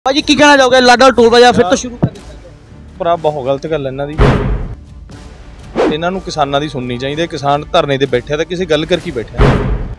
भाजी की कहना चाहोगे लाडोवाल टोल प्लाजा फिर तो शुरू कर ਦਿੱਤਾ ਗਿਆ। ਭਰਾ ਬਹੁਤ ਗਲਤ ਗੱਲ ਇਹਨਾਂ ਦੀ। ਇਹਨਾਂ ਨੂੰ ਕਿਸਾਨਾਂ ਦੀ ਸੁਣਨੀ ਚਾਹੀਦੀ ਹੈ। ਕਿਸਾਨ ਧਰਨੇ ਤੇ ਬੈਠਿਆ ਤਾਂ ਕਿਸੇ ਗੱਲ ਕਰਕੇ ਬੈਠਿਆ।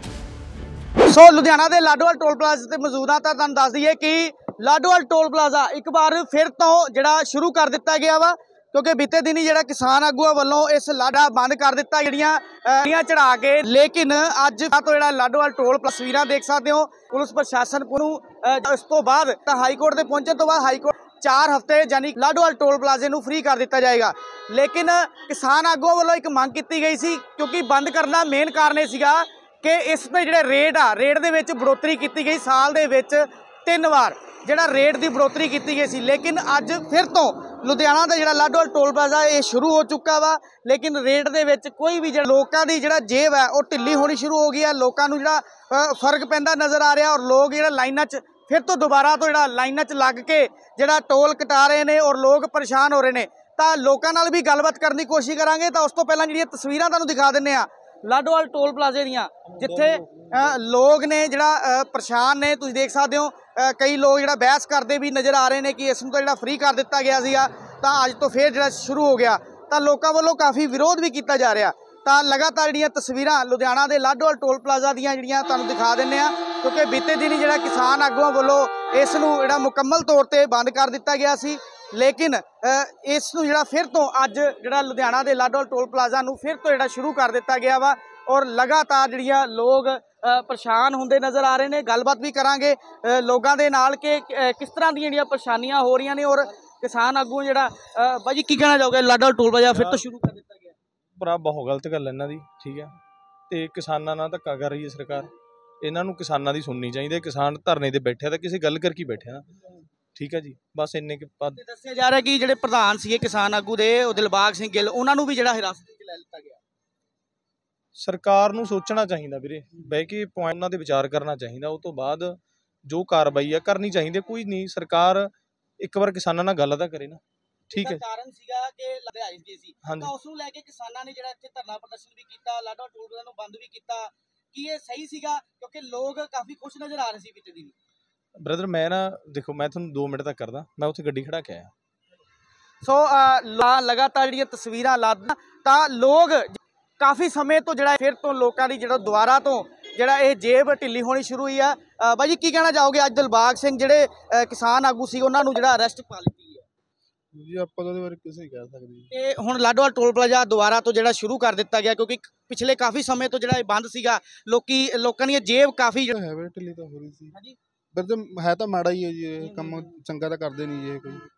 ਸੋ ਲੁਧਿਆਣਾ ਦੇ ਲਾਡੋਵਾਲ ਟੋਲ ਪਲਾਜ਼ਾ ਤੇ ਮੌਜੂਦ ਆ ਤਾਂ ਤੁਹਾਨੂੰ ਦੱਸ ਦਈਏ ਕਿ ਲਾਡੋਵਾਲ ਟੋਲ ਪਲਾਜ਼ਾ ਇੱਕ ਵਾਰ ਫਿਰ ਤੋਂ ਜਿਹੜਾ ਸ਼ੁਰੂ ਕਰ ਦਿੱਤਾ ਗਿਆ ਵਾ क्योंकि बीते दिन ही जो किसान आगुआ वालों इस लाडा बंद कर दिता जड़ियाँ चढ़ा के लेकिन अज तो जो लाडोवाल टोल तस्वीर देख सकते हो पुलिस प्रशासन को इस तो बाद हाईकोर्ट के पहुंचने तो बाद हाईकोर्ट 4 हफ्ते यानी लाडोवाल टोल प्लाजे नूं फ्री कर दिता जाएगा। लेकिन किसान आगुआ वालों एक मंग की गई सी क्योंकि बंद करना मेन कारण यह सीगा कि इस पे जो रेट आ रेट दे विच बढ़ोतरी की गई साल दे विच 3 वार ਜਿਹੜਾ रेट की बढ़ोतरी की गई सी। लेकिन अज फिर तो लुधियाना का जो लाडोवाल टोल प्लाजा ये शुरू हो चुका वा लेकिन रेट के विच कोई भी लोगों की जो जेब है वो ढिली होनी शुरू हो गई है। लोगों को जो फर्क पैंदा नज़र आ रहा और लोग जो लाइना फिर तो दोबारा तो जो लाइना लग के जो टोल कटा रहे हैं और लोग परेशान हो रहे हैं। तो लोगों नाल भी गलबात करने की कोशिश करांगे। तो उस तो पहला जी तस्वीरां तुहानूं दिखा दिंदे आ लाडोवाल टोल प्लाजे दियां जिथे लोग ने जिहड़ा परेशान ने तुसीं देख सकते हो। कई लोग जिहड़ा बहस करते भी नज़र आ रहे हैं कि इसनूं तो जिहड़ा फ्री कर दिता गया सीगा तां अज तो फिर जिहड़ा शुरू हो गया तां लोकां वल्लों काफ़ी विरोध भी किया जा रहा। तां लगातार जिहड़ियां तस्वीरां लुधियाना के लाडोवाल टोल प्लाजा दियां जिहड़ियां तुहानूं दिखा दिंदे आ क्योंकि बीते दिन ही जिहड़ा किसान आगुआं वल्लों इसनूं जिहड़ा मुकम्मल तौर पर बंद कर दिता गया सी। लेकिन इस जिहड़ा फिर तो अज जिहड़ा लुधियाना के लाडोवाल टोल प्लाजा नूं फिर तो जिहड़ा शुरू कर दिता गया वा और लगातार जिहड़ियां लोग परेशान होंदे नज़र आ रहे हैं। गलबात भी करांगे लोगों के नाल कि किस तरह दी जिहड़ियां परेशानियां हो रही ने और किसान आगू जिहड़ा भाजी की कहना चाहोगे लाडोवाल टोल प्लाजा फिर तो शुरू कर दिता गया। ਭਰਾ ਬਹੁਤ ਗਲਤ ਗੱਲ ਇਹਨਾਂ ਦੀ। ਠੀਕ ਹੈ ਤੇ ਕਿਸਾਨਾਂ ਨਾਲ ਧੱਕਾ ਕਰ ਰਹੀ ਹੈ ਸਰਕਾਰ। ਇਹਨਾਂ ਨੂੰ ਕਿਸਾਨਾਂ ਦੀ ਸੁਣਨੀ ਚਾਹੀਦੀ ਹੈ। ਕਿਸਾਨ ਧਰਨੇ ਤੇ ਬੈਠਿਆ ਤਾਂ ਕਿਸੇ ਗੱਲ ਕਰਕੇ ਬੈਠਿਆ ਨਾ। ਠੀਕ ਹੈ ਜੀ ਬਸ ਇੰਨੇ ਕਿ ਦੱਸਿਆ ਜਾ ਰਿਹਾ ਕਿ ਜਿਹੜੇ ਪ੍ਰਧਾਨ ਸੀਗੇ ਕਿਸਾਨ ਆਗੂ ਦੇ ਦਿਲਬਾਗ ਸਿੰਘ ਗਿੱਲ ਉਹਨਾਂ ਨੂੰ ਵੀ ਜਿਹੜਾ ਹਿਰਾਸਤ ਵਿੱਚ ਲੈ ਲਿੱਤਾ ਗਿਆ। ਸਰਕਾਰ ਨੂੰ ਸੋਚਣਾ ਚਾਹੀਦਾ ਵੀਰੇ ਬਹਿ ਕੇ ਪੁਆਇੰਟਾਂ ਤੇ ਵਿਚਾਰ ਕਰਨਾ ਚਾਹੀਦਾ। ਉਹ ਤੋਂ ਬਾਅਦ ਜੋ ਕਾਰਵਾਈ ਆ ਕਰਨੀ ਚਾਹੀਦੀ। ਕੋਈ ਨਹੀਂ ਸਰਕਾਰ ਇੱਕ ਵਾਰ ਕਿਸਾਨਾਂ ਨਾਲ ਗੱਲ ਤਾਂ ਕਰੇ ਨਾ। ਠੀਕ ਹੈ ਕਾਰਨ ਸੀਗਾ ਕਿ ਲੜਾਈ ਦੀ ਸੀ ਤਾਂ ਉਸ ਨੂੰ ਲੈ ਕੇ ਕਿਸਾਨਾਂ ਨੇ ਜਿਹੜਾ ਇੱਥੇ ਧਰਨਾ ਪ੍ਰਦਰਸ਼ਨ ਵੀ ਕੀਤਾ ਲਾਡੋਵਾਲ ਟੋਲ ਪਲਾਜ਼ਾ ਨੂੰ ਬੰਦ ਵੀ ਕੀਤਾ। ਕੀ ਇਹ ਸਹੀ ਸੀਗਾ ਕਿਉਂਕਿ ਲੋਕ ਕਾਫੀ ਖੁਸ਼ ਨਜ਼ਰ ਆ ਰਹੇ ਸੀ ਬੀਤੇ ਦਿਨ। ਬ੍ਰਦਰ ਮੈਂ ਨਾ ਦੇਖੋ ਮੈਂ ਤੁਹਾਨੂੰ 2 ਮਿੰਟ ਤੱਕ ਕਰਦਾ ਮੈਂ ਉੱਥੇ ਗੱਡੀ ਖੜਾ ਕੇ ਆਇਆ। ਸੋ लगातार ਜਿਹੜੀਆਂ ਤਸਵੀਰਾਂ ਲਾਦਾ ਤਾਂ ਲੋਕ ਕਾਫੀ ਸਮੇਂ ਤੋਂ ਜਿਹੜਾ ਫਿਰ ਤੋਂ ਲੋਕਾਂ ਦੀ ਜਿਹੜਾ ਦੁਬਾਰਾ ਤੋਂ ਜਿਹੜਾ ਇਹ ਜੇਬ ਢਿੱਲੀ ਹੋਣੀ ਸ਼ੁਰੂ ਹੋਈ ਆ। ਬਾਈ ਜੀ ਕੀ ਕਹਿਣਾ ਚਾਹੋਗੇ ਅੱਜ ਦਿਲਬਾਗ ਸਿੰਘ ਜਿਹੜੇ ਕਿਸਾਨ ਆਗੂ ਸੀ ਉਹਨਾਂ ਨੂੰ ਜਿਹੜਾ ਅਰੈਸਟ ਪਾ ਲਿੱਤੀ ਹੈ ਜੀ ਆਪਾਂ ਉਹਦੇ ਬਾਰੇ ਕੁਝ ਨਹੀਂ ਕਹਿ ਸਕਦੇ। ਤੇ ਹੁਣ ਲਾਡੋਵਾਲ ਟੋਲ ਪਲਾਜ਼ਾ ਦੁਬਾਰਾ ਤੋਂ ਜਿਹੜਾ ਸ਼ੁਰੂ ਕਰ ਦਿੱਤਾ ਗਿਆ ਕਿਉਂਕਿ ਪਿਛਲੇ ਕਾਫੀ ਸਮੇਂ ਤੋਂ ਜਿਹੜਾ ਇਹ ਬੰਦ ਸੀਗਾ ਲੋਕਾਂ ਦੀਆਂ ਜੇਬ ਕਾਫੀ ਢਿੱਲੀ ਤਾਂ ਹੋ ਰਹੀ ਸੀ। ਬਰਦਰ ਹੈ ਤਾਂ ਮਾੜਾ ਹੀ ਹੈ ਜੀ ਇਹ ਕੰਮ ਚੰਗਾ ਤਾਂ ਕਰਦੇ ਨਹੀਂ ਜੀ ਕੋਈ।